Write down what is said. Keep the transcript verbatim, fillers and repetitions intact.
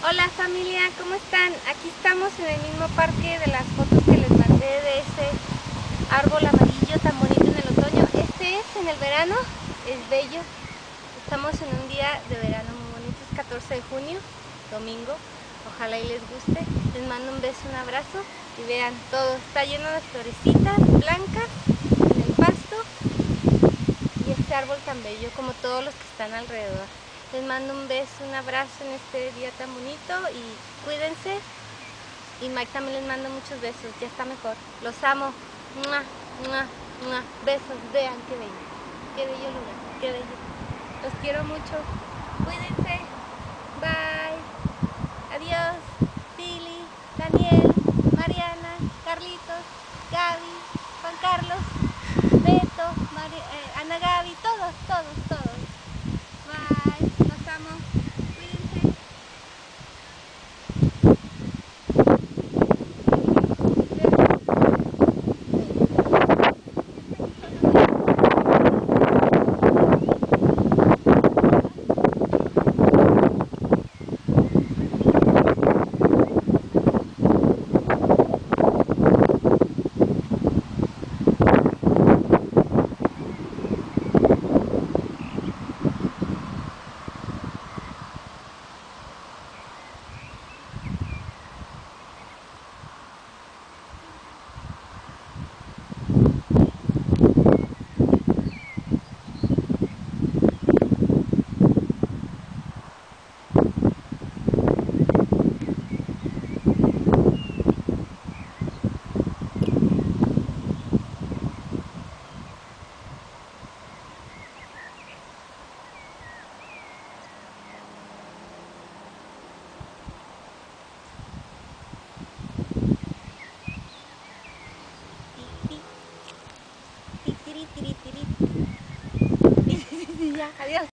Hola familia, ¿cómo están? Aquí estamos en el mismo parque de las fotos que les mandé de ese árbol amarillo tan bonito en el otoño. Este es en el verano, es bello. Estamos en un día de verano muy bonito, es catorce de junio, domingo. Ojalá y les guste. Les mando un beso, un abrazo y vean, todo está lleno de florecitas blancas en el pasto y este árbol tan bello como todos los que están alrededor. Les mando un beso, un abrazo en este día tan bonito y cuídense. Y Mike también les manda muchos besos, ya está mejor. Los amo. ¡Mua! ¡Mua! ¡Mua! Besos, vean qué bello. Qué bello lugar, qué bello. Los quiero mucho. Cuídense. Bye. Adiós. Pili, Daniel, Mariana, Carlitos, Gaby, Juan Carlos, Beto, Mari eh, Ana Gaby, todos, todos, todos. Bye. Los amo. Cuídense. Ya, adiós.